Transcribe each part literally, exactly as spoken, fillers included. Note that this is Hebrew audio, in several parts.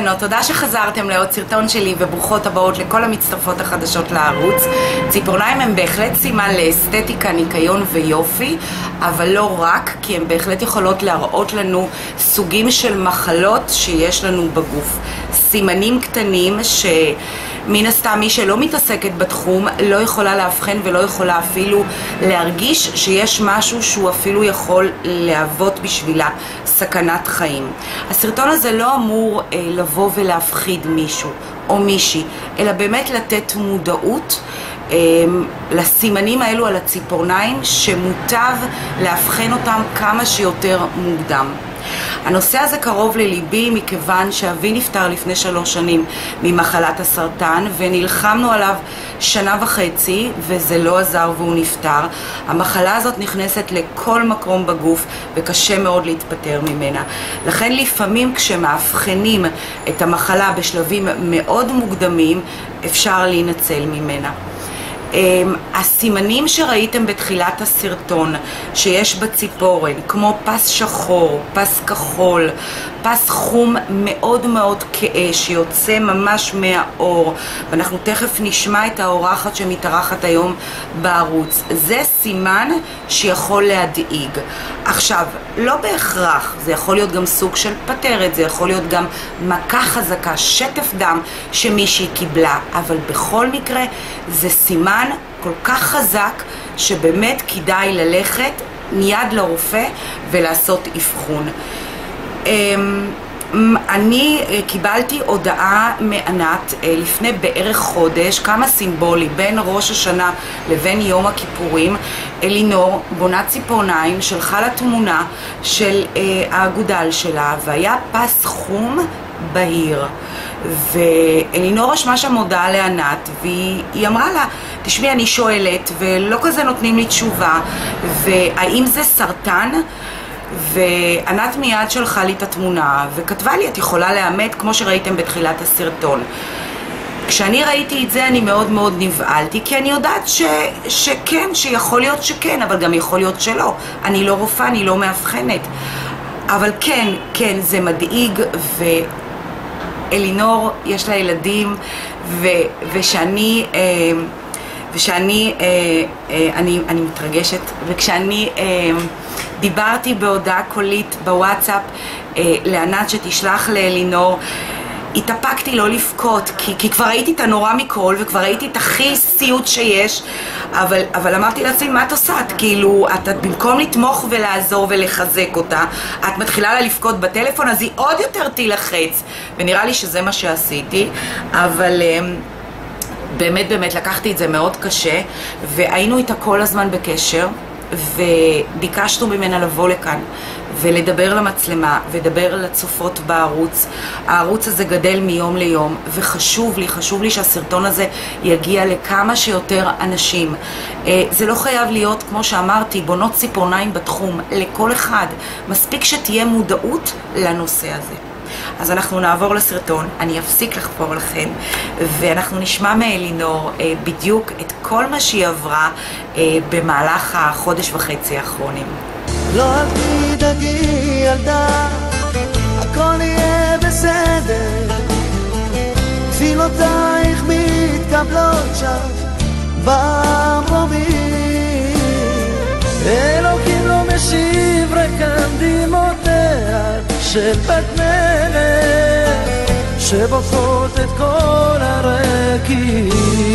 בנות, תודה שחזרתם לעוד סרטון שלי וברוכות הבאות לכל המצטרפות החדשות לערוץ. ציפורניים הם בהחלט סימן לאסתטיקה, ניקיון ויופי, אבל לא רק, כי הן בהחלט יכולות להראות לנו סוגים של מחלות שיש לנו בגוף. סימנים קטנים שמן הסתם מי שלא מתעסקת בתחום לא יכולה להבחן ולא יכולה אפילו להרגיש שיש משהו שהוא אפילו יכול להוות בשבילה סכנת חיים. הסרטון הזה לא אמור אה, לבוא ולהפחיד מישהו או מישהי, אלא באמת לתת מודעות אה, לסימנים האלו על הציפורניים שמוטב להבחן אותם כמה שיותר מוקדם. הנושא הזה קרוב לליבי מכיוון שאבי נפטר לפני שלוש שנים ממחלת הסרטן ונלחמנו עליו שנה וחצי וזה לא עזר והוא נפטר. המחלה הזאת נכנסת לכל מקום בגוף וקשה מאוד להתפטר ממנה. לכן לפעמים כשמאבחנים את המחלה בשלבים מאוד מוקדמים אפשר להינצל ממנה. הסימנים שראיתם בתחילת הסרטון שיש בציפורן, כמו פס שחור, פס כחול, פס חום מאוד מאוד כהה שיוצא ממש מהאור, ואנחנו תכף נשמע את האורחת שמתארחת היום בערוץ, זה סימן שיכול להדאיג. עכשיו, לא בהכרח, זה יכול להיות גם סוג של פטרת, זה יכול להיות גם מכה חזקה, שטף דם שמישהי קיבלה, אבל בכל מקרה זה סימן כל כך חזק שבאמת כדאי ללכת מיד לרופא ולעשות אבחון. אני קיבלתי הודעה מענת לפני בערך חודש, כמה סימבולי, בין ראש השנה לבין יום הכיפורים. אלינור, בונת ציפורניים, שלחה לה תמונה של האגודל שלה והיה פס חום בהיר, ואלינור רשמה שם הודעה לענת והיא אמרה לה, תשמעי, אני שואלת ולא כזה נותנים לי תשובה, והאם זה סרטן? וענת מיד שלחה לי את התמונה וכתבה לי, את יכולה לאמת כמו שראיתם בתחילת הסרטון. כשאני ראיתי את זה אני מאוד מאוד נבהלתי, כי אני יודעת ש, שכן, שיכול להיות שכן, אבל גם יכול להיות שלא. אני לא רופאה, אני לא מאבחנת, אבל כן, כן, זה מדאיג. ואלינור יש לה ילדים, ו, ושאני אה, ושאני אה, אה, אני, אני מתרגשת, וכשאני אה, דיברתי בהודעה קולית בוואטסאפ אה, לענת שתשלח לאלינור, התאפקתי לא לפקוט, כי, כי כבר ראיתי את הנורא מכל וכבר ראיתי את הכי סיוט שיש, אבל, אבל אמרתי לעצמי, מה את עושה? את כאילו, את, את במקום לתמוך ולעזור ולחזק אותה, את מתחילה לה לפקוט בטלפון, אז היא עוד יותר תילחץ, ונראה לי שזה מה שעשיתי, אבל באמת באמת לקחתי את זה מאוד קשה, והיינו איתה כל הזמן בקשר, וביקשנו ממנה לבוא לכאן ולדבר למצלמה ולדבר לצופות בערוץ. הערוץ הזה גדל מיום ליום, וחשוב לי, חשוב לי שהסרטון הזה יגיע לכמה שיותר אנשים. זה לא חייב להיות, כמו שאמרתי, בונות ציפורניים בתחום, לכל אחד. מספיק שתהיה מודעות לנושא הזה. אז אנחנו נעבור לסרטון, אני אפסיק לחפור לכם, ואנחנו נשמע מאלינור אה, בדיוק את כל מה שהיא עברה אה, במהלך החודש וחצי האחרונים. לא אל תדאגי ילדה, הכל יהיה בסדר, תפילותייך מתקבלות שם במרומים, אלוקים לא משיב ריקם דמעותיה של בת מלך שבופות את כל הרקיעים.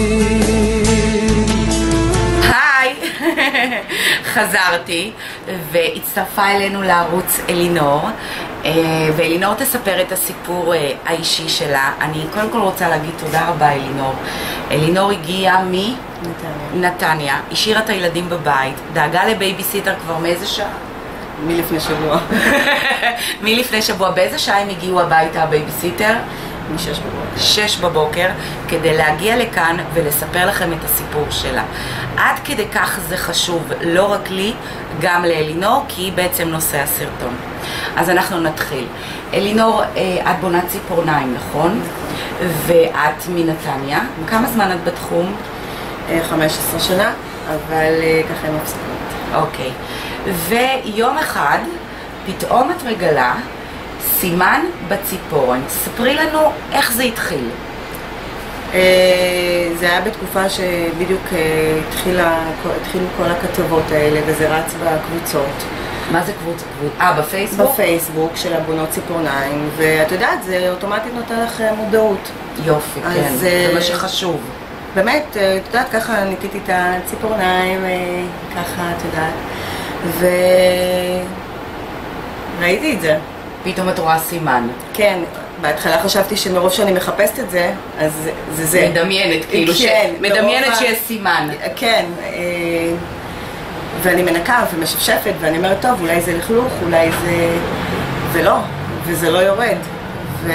היי, חזרתי והצטרפה אלינו לערוץ אלינור, ואלינור תספר את הסיפור האישי שלה. אני קודם כל רוצה להגיד תודה רבה אלינור. אלינור הגיעה מנתניה, השאירה את הילדים בבית, דאגה לבייביסיטר כבר מאיזה שעה? מלפני שבוע. מלפני שבוע. באיזה שעה הם הגיעו הביתה הבייביסיטר? משש בבוקר. שש בבוקר, כדי להגיע לכאן ולספר לכם את הסיפור שלה. עד כדי כך זה חשוב, לא רק לי, גם לאלינור, כי היא בעצם נושא הסרטון. אז אנחנו נתחיל. אלינור, את בונת ציפורניים, נכון? ואת מנתניה. כמה זמן את בתחום? חמש עשרה שנה, אבל ככה הם הפסקות. אוקיי. ויום אחד, פתאום את מגלה סימן בציפורן. ספרי לנו איך זה התחיל. זה היה בתקופה שבדיוק התחילו כל הכתבות האלה, וזה רץ בקבוצות. מה זה קבוצה? אה, בפייסבוק? בפייסבוק של הבונות ציפורניים, ואת יודעת, זה אוטומטית נותן לך מודעות. יופי, כן, זה מה שחשוב. באמת, את יודעת, ככה ניקיתי את הציפורניים, ככה, את יודעת, וראיתי את זה. פתאום את רואה סימן. כן, בהתחלה חשבתי שמרוב שאני מחפשת את זה, אז זה זה. מדמיינת, כאילו, מדמיינת שיש סימן. כן, ואני מנקה ומשפשפת, ואני אומרת, טוב, אולי זה לכלוך, אולי זה... ולא, וזה לא יורד. ו...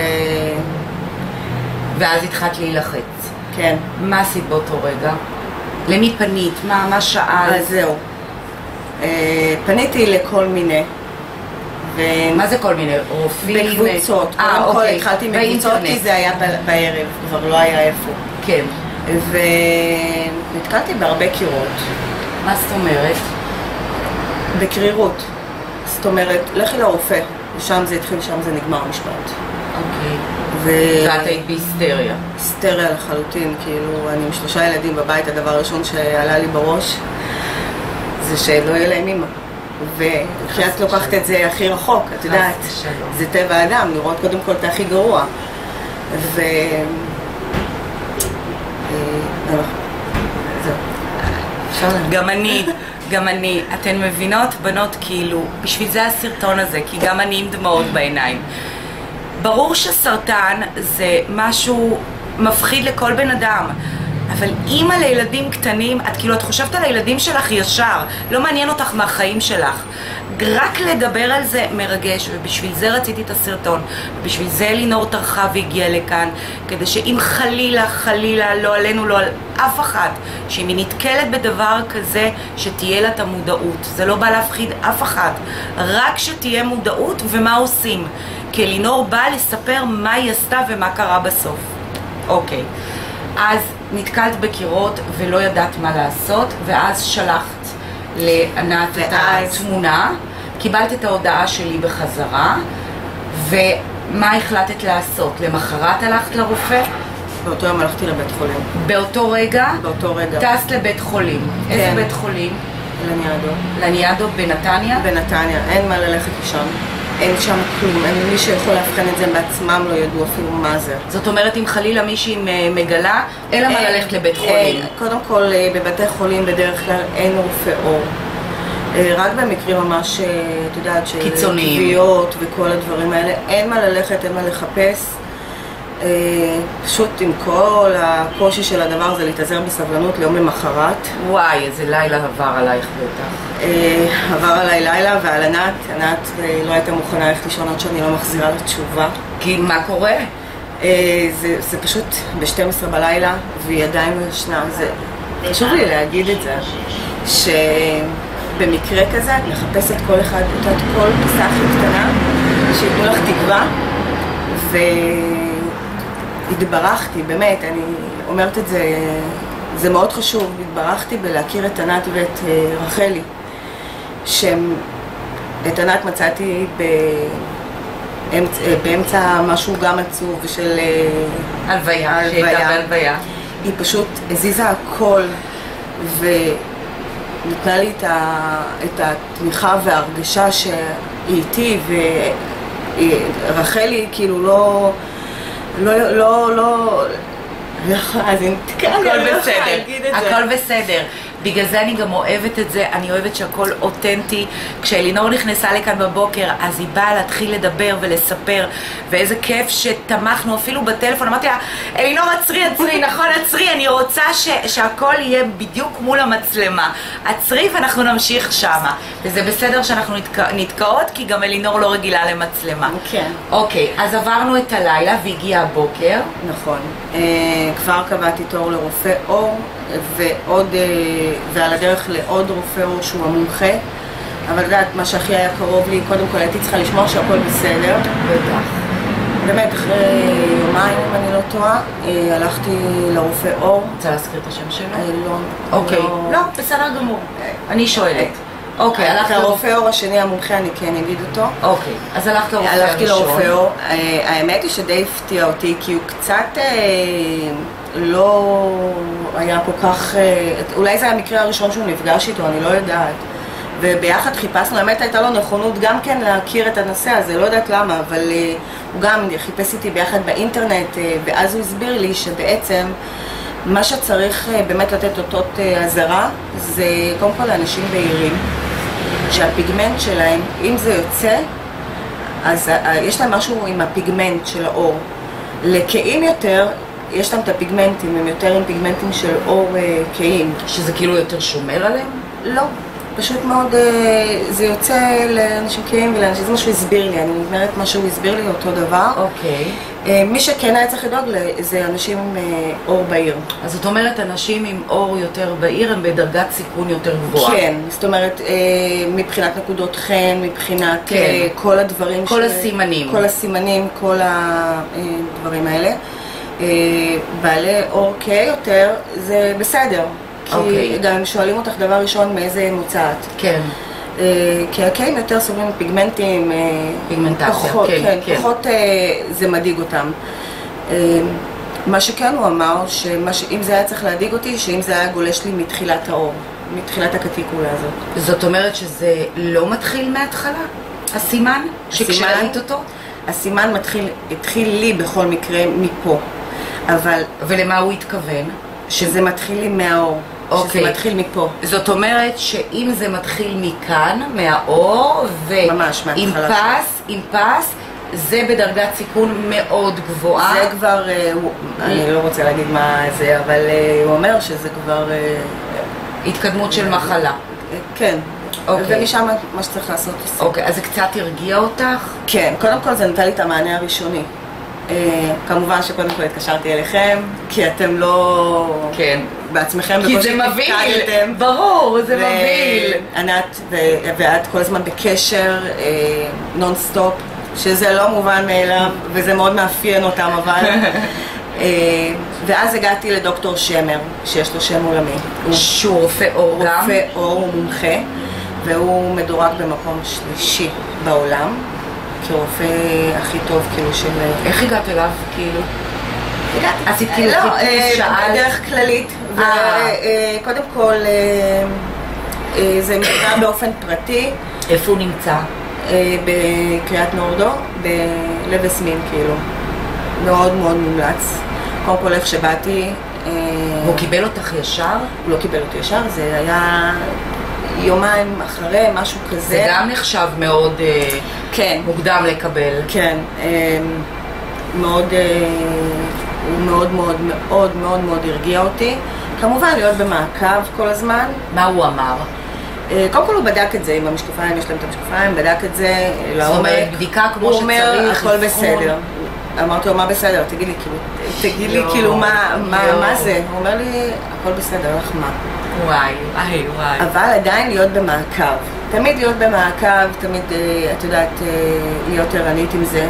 ואז התחלת להילחץ. כן. מה עשית באותו רגע? למי פנית? מה, מה שאלת? אז זהו. פניתי לכל מיני. ו... מה זה כל מיני? רופאים? בקבוצות. אה, קודם כל אוקיי. התחלתי מקבוצות, כי זה היה בערב, כבר לא היה איפה. כן. ונתקלתי בהרבה קירות. מה זאת אומרת? בקרירות. זאת אומרת, לכי לרופא, ושם זה התחיל, שם זה נגמר המשפט. אוקיי. ו... ואת היית בהיסטריה. היסטריה לחלוטין, כאילו, אני עם שלושה ילדים בבית, הדבר הראשון שעלה לי בראש, זה שלא יהיה להם אמא. וכי את לוקחת את זה הכי רחוק, את יודעת, זה טבע האדם, לראות קודם כל את הכי גרוע. ו... גם אני, גם אני, אתן מבינות, בנות, כאילו, בשביל זה הסרטון הזה, כי גם אני עם דמעות בעיניים. ברור שסרטן זה משהו מפחיד לכל בן אדם, אבל אימא לילדים קטנים, את כאילו, את חושבת על הילדים שלך ישר, לא מעניין אותך מהחיים שלך. רק לדבר על זה מרגש, ובשביל זה רציתי את הסרטון, ובשביל זה אלינור טרחה והגיעה לכאן, כדי שאם חלילה, חלילה, לא עלינו, לא על אף אחת, שאם היא נתקלת בדבר כזה, שתהיה לה את המודעות. זה לא בא להפחיד אף אחת, רק שתהיה מודעות ומה עושים. כי אלינור באה לספר מה היא עשתה ומה קרה בסוף. אוקיי, אז נתקלת בקירות ולא ידעת מה לעשות, ואז שלחת לענת את התמונה, קיבלת את ההודעה שלי בחזרה, ומה החלטת לעשות? למחרת הלכת לרופא? באותו יום הלכתי לבית חולים. באותו רגע? באותו רגע. טסת לבית חולים. כן. איזה בית חולים? לניאדו. לניאדו בנתניה? בנתניה, אין מה ללכת לשם. אין שם כלום, אין מי שיכול להבחן את זה בעצמם, לא ידעו אפילו מה זה. זאת אומרת, אם חלילה מישהי מגלה, אין לה מה ללכת לבית חולים. קודם כל, בבתי חולים בדרך כלל אין רופא עור. רק במקרים ממש, את יודעת, של קיצוניים. כוויות וכל הדברים האלה, אין מה ללכת, אין מה לחפש. פשוט עם כל הקושי של הדבר הזה להתאזר בסבלנות ליום למחרת. וואי, איזה לילה עבר עלייך בטח. עבר עליי לילה, ועל ענת, ענת לא הייתה מוכנה ללכת לישון עד שאני לא מחזירה לה תשובה. כי מה קורה? זה, זה פשוט ב-שתים עשרה בלילה, והיא עדיין לא ישנה. זה חשוב לי להגיד את זה, שבמקרה כזה את מחפשת כל אחד, את כל פיסה הכי קטנה, שיתנו לך תקווה, ו... התברכתי, באמת, אני אומרת את זה, זה מאוד חשוב, התברכתי בלהכיר את ענת ואת רחלי, שאת ענת מצאתי באמצע, באמצע משהו גם עצוב של הלוויה, שהייתה בהלוויה. היא פשוט הזיזה הכל ונתנה לי את התמיכה וההרגשה שהיא איתי, ורחלי כאילו לא... לא, לא, לא, אז הכל בסדר, הכל בסדר. בגלל זה אני גם אוהבת את זה, אני אוהבת שהכל אותנטי. כשאלינור נכנסה לכאן בבוקר, אז היא באה להתחיל לדבר ולספר, ואיזה כיף שתמכנו אפילו בטלפון. אמרתי לה, אלינור עצרי, עצרי, נכון, עצרי, אני רוצה ש, שהכל יהיה בדיוק מול המצלמה. עצרי ואנחנו נמשיך שמה. וזה בסדר שאנחנו נתקע, נתקעות, כי גם אלינור לא רגילה למצלמה. כן. אוקיי, אז עברנו את הלילה והגיע הבוקר. נכון. אה, כבר קבעתי תור לרופא אור, ועוד, ועל הדרך לעוד רופא אור שהוא המומחה, אבל יודעת, מה שהכי היה קרוב לי, קודם כל הייתי צריכה לשמוע שהכל בסדר. בטח. באמת, אחרי יומיים, אם אני לא טועה, הלכתי לרופא אור. רוצה להזכיר את השם שלו? לא. אוקיי. לא, בסדר גמור. אני שואלת. אוקיי, הלכת הרופא עור השני המומחה, אני כן אגיד אותו. אוקיי, אז הלכת לרופא הראשון. הלכתי לרופא עור. האמת היא שדי הפתיע אותי, כי הוא קצת לא היה כל כך... אולי זה המקרה הראשון שהוא נפגש איתו, אני לא יודעת. וביחד חיפשנו, האמת הייתה לו נכונות גם כן להכיר את הנושא הזה, לא יודעת למה, אבל הוא גם חיפש איתי ביחד באינטרנט, ואז הוא הסביר לי שבעצם מה שצריך באמת לתת אותות הזרה זה קודם כל לאנשים בהירים, שהפיגמנט שלהם, אם זה יוצא, אז יש להם משהו עם הפיגמנט של האור. לקיים יותר, יש להם את הפיגמנטים, הם יותר עם פיגמנטים של אור קיים. שזה כאילו יותר שומר עליהם? לא. פשוט מאוד, זה יוצא לאנשים קיים ולאנשים, זה מה שהוא הסביר לי, אני אומרת מה שהוא הסביר לי אותו דבר. אוקיי. מי שכן היה צריך לדאוג זה אנשים עם אור בהיר. אז זאת אומרת, אנשים עם אור יותר בהיר הם בדרגת סיכון יותר גבוהה. כן, זאת אומרת, מבחינת נקודות חן, מבחינת כן. כל הדברים. כל ש... הסימנים. כל הסימנים, כל הדברים האלה. בעלי אור כהה יותר, זה בסדר. כי אוקיי. גם שואלים אותך דבר ראשון מאיזה מוצאת. כן. כי הקיים יותר סובלים מפיגמנטים, פיגמנטציה, פחות, כן, כן, כן. פחות זה מדאיג אותם. מה שכן הוא אמר, שאם זה היה צריך להדאיג אותי, שאם זה היה גולש לי מתחילת האור, מתחילת הקטיקולה הזאת. זאת אומרת שזה לא מתחיל מההתחלה? הסימן? שכשראית אותו? הסימן מתחיל, התחיל לי בכל מקרה מפה, אבל... ולמה הוא התכוון? שזה מתחיל לי מהאור. אוקיי. שזה מתחיל מפה. זאת אומרת שאם זה מתחיל מכאן, מהאור, ממש, ועם פס, עם פס, זה בדרגת סיכון מאוד גבוהה. זה כבר, אני לא רוצה להגיד מה זה, אבל הוא אומר שזה כבר... התקדמות של מחלה. כן. אוקיי. ומשם מה שצריך לעשות. אוקיי, אז זה קצת הרגיע אותך? כן, קודם כל זה נתן לי את המענה הראשוני. כמובן שקודם כל התקשרתי אליכם, כי אתם לא... כן. בעצמכם כי זה מבהיל, ברור, זה מבהיל. ענת ואת כל הזמן בקשר, נונסטופ, שזה לא מובן מאליו, וזה מאוד מאפיין אותם, אבל... ואז הגעתי לדוקטור שמר, שיש לו שם עולמי. שהוא רופא אור גם? רופא אור, הוא מומחה, והוא מדורג במקום שלישי בעולם. כרופא הכי טוב, כאילו, של... איך הגעת אליו, כאילו? הגעתי. עשית כאילו חיפוש, שאלת? בדרך כללית. קודם כל, זה נמצא באופן פרטי. איפה הוא נמצא? בקריית נורדו, בלב הסמין, כאילו. מאוד מאוד מומלץ. קודם כל, איך שבאתי... הוא קיבל אותך ישר? הוא לא קיבל אותי ישר, זה היה... יומיים אחרי, משהו כזה. זה גם נחשב מאוד כן. מוקדם לקבל. כן, מאוד, הוא מאוד מאוד מאוד מאוד מאוד הרגיע אותי. כמובן להיות במעקב כל הזמן. מה הוא אמר? קודם כל הוא בדק את זה עם המשקפיים, יש להם את המשקפיים, בדק את זה לעומק. זאת אומרת, בדיקה כמו שצריך. הוא אומר, הכל בסדר. אמרתי לו, מה בסדר? תגיד לי, כאילו, תגיד לי, כאילו, מה זה? הוא אומר לי, הכל בסדר, לך מה? וואי, וואי, וואי. אבל עדיין להיות במעקב. תמיד להיות במעקב, תמיד, את יודעת, להיות ערנית עם זה.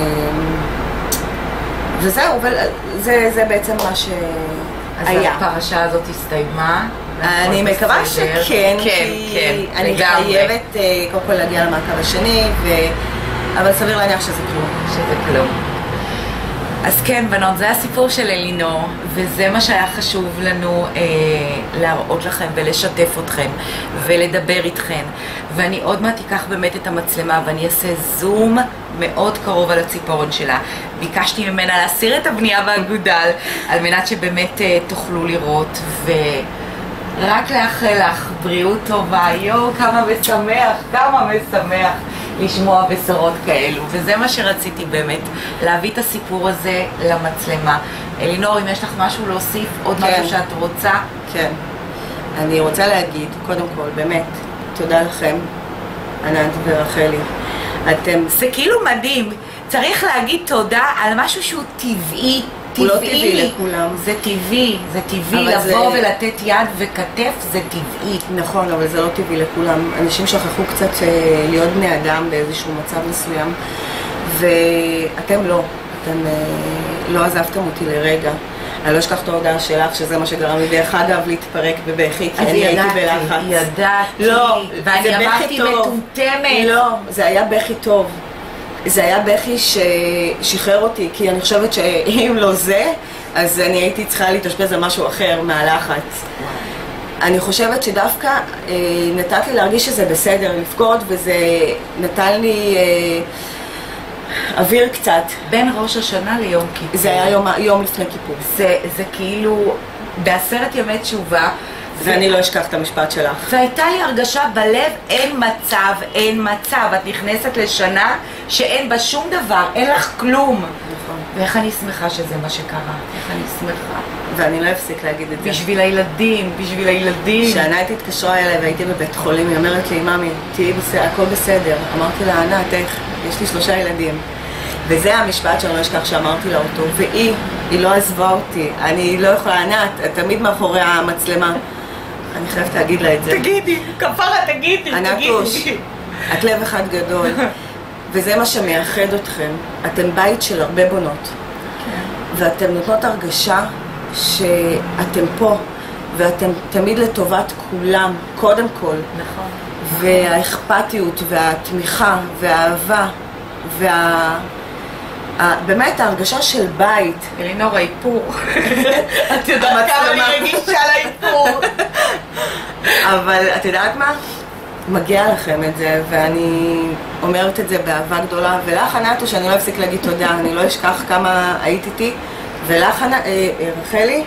וזהו, וזה בעצם מה שהיה. אז הפרשה הזאת הסתיימה? אני מקווה שכן, כי אני חייבת קודם כל להגיע למעקב השני, אבל סביר להניח שזה כלום. שזה כלום. אז כן, בנות, זה הסיפור של אלינור, וזה מה שהיה חשוב לנו אה, להראות לכם ולשתף אתכם ולדבר איתכם. ואני עוד מעט אקח באמת את המצלמה ואני אעשה זום מאוד קרוב על הציפורן שלה. ביקשתי ממנה להסיר את הבנייה והגודל על מנת שבאמת אה, תוכלו לראות, ורק לאחל לך בריאות טובה. יו, כמה משמח, כמה משמח לשמוע בשורות כאלו, וזה מה שרציתי באמת, להביא את הסיפור הזה למצלמה. אלינור, אם יש לך משהו להוסיף, עוד כן. משהו שאת רוצה? כן. אני רוצה להגיד, קודם כל, באמת, תודה לכם, ענת ורחלי. אתם... זה כאילו מדהים, צריך להגיד תודה על משהו שהוא טבעי. הוא לא טבעי לכולם. זה טבעי, זה טבעי לבוא זה... ולתת יד וכתף, זה טבעי. נכון, אבל זה לא טבעי לכולם. אנשים שכחו קצת להיות בני אדם באיזשהו מצב מסוים, ואתם לא. אתם לא עזבתם אותי לרגע. אני לא אשכח את ההודעה שלך, שזה מה שגרם לי דרך אגב להתפרק בבכי, כי אני הייתי בלחץ. ידעתי, לא, ואני אמרתי מטומטמת. לא, זה היה בכי טוב. זה היה בכי ששחרר אותי, כי אני חושבת שאם לא זה, אז אני הייתי צריכה להתאשפז על משהו אחר מהלחץ. אני חושבת שדווקא אה, נתת לי להרגיש שזה בסדר לבכות, וזה נתן לי אה, אוויר קצת. בין ראש השנה ליום כיפור. זה היה יום, יום לפני כיפור. זה, זה כאילו בעשרת ימי תשובה. ואני לא אשכח את המשפט שלך. והייתה לי הרגשה בלב, אין מצב, אין מצב. את נכנסת לשנה שאין בה שום דבר, אין לך כלום. נכון. ואיך אני שמחה שזה מה שקרה. איך אני שמחה. ואני לא אפסיק להגיד את זה. בשביל הילדים, בשביל הילדים. כשענת התקשרה אליי והייתי בבית חולים, היא אומרת לי, ממי, תהיי בסדר, הכל בסדר. אמרתי לה, ענת, איך? יש לי שלושה ילדים. וזה המשפט שאני לא אשכח שאמרתי לה אותו. והיא, היא לא עזבה אותי. אני לא יכולה, ענת, את תמיד מאחורי המצלמה. אני חייבת להגיד לה את זה. תגידי, כפרה, תגידי, ענתוש, את לב אחד גדול. וזה מה שמייחד אתכם. אתם בית של הרבה בונות. ואתם נותנות הרגשה שאתם פה, ואתם תמיד לטובת כולם, קודם כל. נכון. והאכפתיות, והתמיכה, והאהבה, וה... באמת ההרגשה של בית. אלינור, האיפור. את יודעת כמה אני רגישה לאיפור. אבל את יודעת מה? מגיע לכם את זה, ואני אומרת את זה באהבה גדולה. ולך, ענתו, שאני לא אפסיק להגיד תודה, אני לא אשכח כמה היית איתי. ולך, רחלי,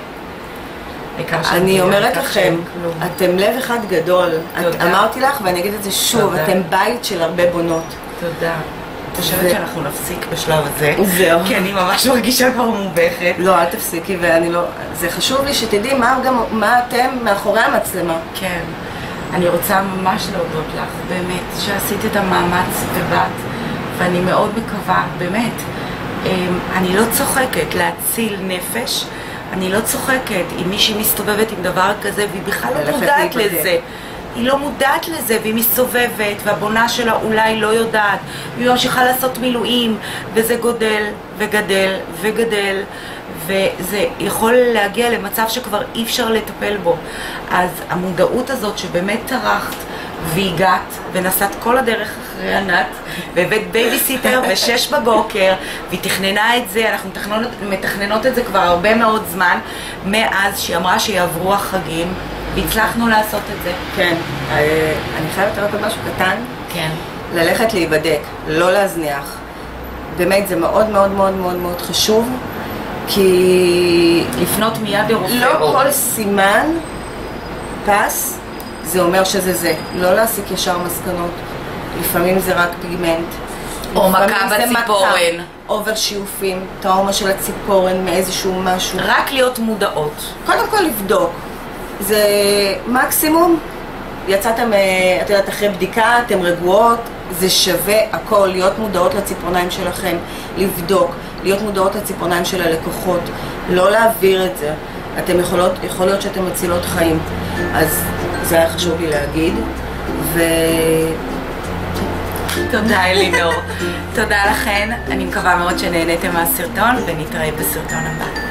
אני אומרת לכם, אתם לב אחד גדול. אמרתי לך, ואני אגיד את זה שוב, אתם בית של הרבה בונות. תודה. אני חושבת שאנחנו נפסיק בשלב הזה. זהו. כי אני ממש מרגישה כבר מובכת. לא, אל תפסיקי, ואני לא... זה חשוב לי שתדעי מה אתם מאחורי המצלמה. כן. אני רוצה ממש להודות לך, באמת, שעשית את המאמץ ובאת, ואני מאוד מקווה, באמת. אני לא צוחקת להציל נפש, אני לא צוחקת אם מישהי מסתובבת עם דבר כזה, והיא בכלל לא מודעת לזה. היא לא מודעת לזה, והיא מסתובבת, והבונה שלה אולי לא יודעת, והיא ממשיכה לעשות מילואים, וזה גודל וגדל וגדל, וזה יכול להגיע למצב שכבר אי אפשר לטפל בו. אז המודעות הזאת שבאמת טרחת והגעת ונסעת כל הדרך אחרי ענת, והבאת בייביסיטר בשש בבוקר, והיא תכננה את זה, אנחנו מתכננות, מתכננות את זה כבר הרבה מאוד זמן, מאז שהיא אמרה שיעברו החגים, והצלחנו לעשות את זה. כן, אני חייבת לראות עוד משהו קטן. כן. ללכת להיבדק, לא להזניח. באמת, זה מאוד מאוד מאוד מאוד מאוד חשוב, כי... לפנות מיד לרופא. לא כל סימן פס, זה אומר שזה זה. לא להסיק ישר מסקנות. לפעמים זה רק פיגמנט. או מכה בציפורן. אובר שיופים, טראומה של הציפורן מאיזשהו משהו. רק להיות מודעות. קודם כל לבדוק. זה מקסימום, יצאתם, את יודעת, אחרי בדיקה, אתם רגועות, זה שווה הכל, להיות מודעות לציפורניים שלכם, לבדוק, להיות מודעות לציפורניים של הלקוחות, לא להעביר את זה. אתם יכולות, יכול להיות שאתם מצילות חיים, אז זה היה חשוב לי להגיד, ו... תודה אלינור, תודה לכן, אני מקווה מאוד שנהניתם מהסרטון ונתראה בסרטון הבא.